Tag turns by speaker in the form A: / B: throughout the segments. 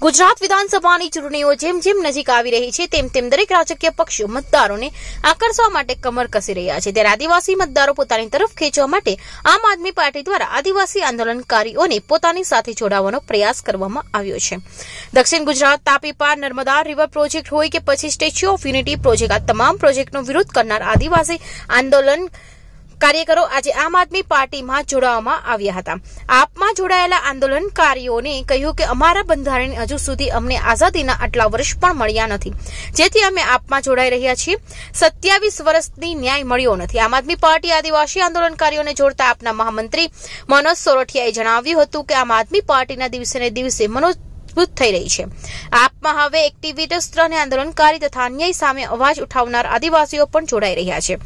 A: ગુજરાત વિધાનસભાની ચૂંટણીઓ જેમ જેમ નજીક આવી રહી છે તેમ તેમ દરેક રાજકીય પક્ષો મતદારોને આકર્ષવા માટે કમર કસી રહ્યા છે। ત્યારે આદિવાસી મતદારો પોતાની તરફ ખેંચવા માટે આમ આદમી પાર્ટી દ્વારા આદિવાસી આંદોલનકારીઓને પોતાની સાથે જોડાવાનો પ્રયાસ કરવામાં આવ્યો છે। દક્ષિણ ગુજરાત તાપી પાર નર્મદા રિવર પ્રોજેક્ટ હોય કે પછી સ્ટેચ્યુ ઓફ યુનિટી પ્રોજેક્ટ, આ તમામ પ્રોજેક્ટનો વિરોધ કરનાર આદિવાસી આંદોલન કાર્યકરો આજે આમ આદમી પાર્ટીમાં જોડાવામાં આવ્યા હતા। આપમાં જોડાયેલા આંદોલનકારીઓને કહ્યું કે અમારા બંધારણને હજુ સુધી અમને આઝાદીના આટલા વર્ષ પણ મળ્યા નથી, જેથી અમે આપમાં જોડાઈ રહ્યા છીએ। 27 વર્ષથી ન્યાય મળ્યો નથી। આમ આદમી પાર્ટી આદિવાસી આંદોલનકારીઓને જોડતા આપના મહામંત્રી મનોજ સોરઠિયાએ જણાવ્યું હતું કે આમ આદમી પાર્ટીના દિવસે ને દિવસે મજબૂત થઈ રહી છે। આપમાં હવે એક્ટિવિસ્ટ અને આંદોલનકારી તથા અન્યાય સામે અવાજ ઉઠાવનાર આદિવાસીઓ પણ જોડાઈ રહ્યા છે।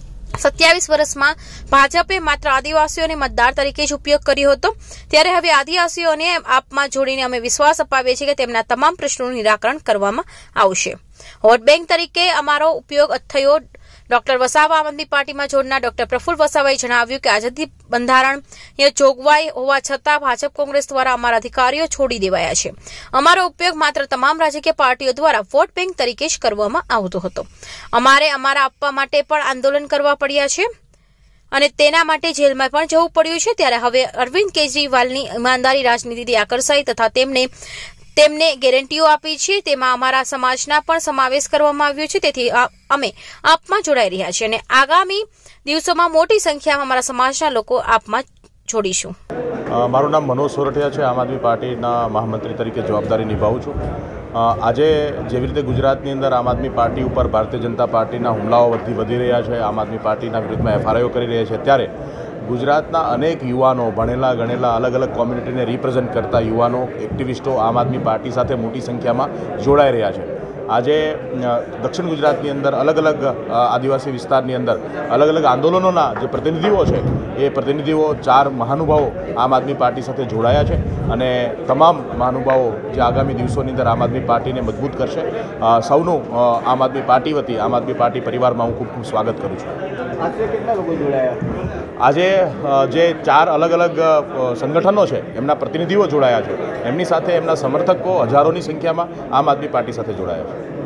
A: 27 વર્ષમાં ભાજપે માત્ર આદિવાસીઓને મતદાર તરીકે જ ઉપયોગ કર્યો હતો, ત્યારે હવે આદિવાસીઓને આપમાં જોડીને અમે વિશ્વાસ અપાવીએ છીએ કે તેમના તમામ પ્રશ્નોનું નિરાકરણ કરવામાં આવશે। વોટ બેંક તરીકે અમારો ઉપયોગ થયો। ડોક્ટર વસાવા આમ આદમી પાર્ટીમાં જોડનાર ડોક્ટર પ્રફુલ્લ વસાવાએ જણાવ્યું કે આઝાદી બંધારણીય જોગવાઈ હોવા છતાં ભાજપ કોંગ્રેસ દ્વારા અમારા અધિકારીઓ છોડી દેવાયા છે। અમારો ઉપયોગ માત્ર તમામ રાજકીય પાર્ટીઓ દ્વારા વોટ બેંક તરીકે જ કરવામાં આવતો હતો। અમારે અમારા આપવા માટે પણ આંદોલન કરવા પડ્યા છે અને તેના માટે જેલમાં પણ જવું પડ્યું છે। ત્યારે હવે અરવિંદ કેજરીવાલની ઈમાનદારી રાજનીતિથી આકર્ષાઈ તથા તેમને ગેરંટીઓ આપી છે, તેમાં અમારા સમાજના પણ સમાવેશ કરવામાં આવ્યો છે। તેથી અમે આપમાં જોડાઈ રહ્યા છીએ અને આગામી દિવસોમાં મોટી સંખ્યામાં અમારા સમાજના લોકો આપમાં જોડીશું।
B: મારું નામ મનોજ સોરઠિયા છે। આમ આદમી પાર્ટીના મહામંત્રી તરીકે જવાબદારી નિભાવું છું। આજે જેવી રીતે ગુજરાતની અંદર આમ આદમી પાર્ટી ઉપર ભારતીય જનતા પાર્ટીના હુમલાઓ વધી રહ્યા છે, આમ આદમી પાર્ટીના વિરુદ્ધમાં એફઆઈઆર કરી રહ્યા છે, ત્યારે ગુજરાતના અનેક યુવાનો, ભણેલા ગણેલા, અલગ અલગ કોમ્યુનિટીને રિપ્રેઝેન્ટ કરતા યુવાનો, એક્ટિવિસ્ટો આમ આદમી પાર્ટી સાથે મોટી સંખ્યામાં જોડાઈ રહ્યા છે। આજે દક્ષિણ ગુજરાતની અંદર અલગ અલગ આદિવાસી વિસ્તારની અંદર અલગ અલગ આંદોલનોના જે પ્રતિનિધિઓ છે, એ પ્રતિનિધિઓ 4 મહાનુભાવો આમ આદમી પાર્ટી સાથે જોડાયા છે અને તમામ મહાનુભાવો જે આગામી દિવસોની અંદર આમ આદમી પાર્ટીને મજબૂત કરશે। સૌનું આમ આદમી પાર્ટી વતી આમ આદમી પાર્ટી પરિવારમાં હું ખૂબ ખૂબ સ્વાગત કરું છું।
C: આજે કેટલા લોકો જોડાયા?
B: આજે જે 4 અલગ અલગ સંગઠનો છે એમના પ્રતિનિધિઓ જોડાયા છે, એમની સાથે એમના સમર્થકો હજારોની સંખ્યામાં આમ આદમી પાર્ટી સાથે જોડાયા છે।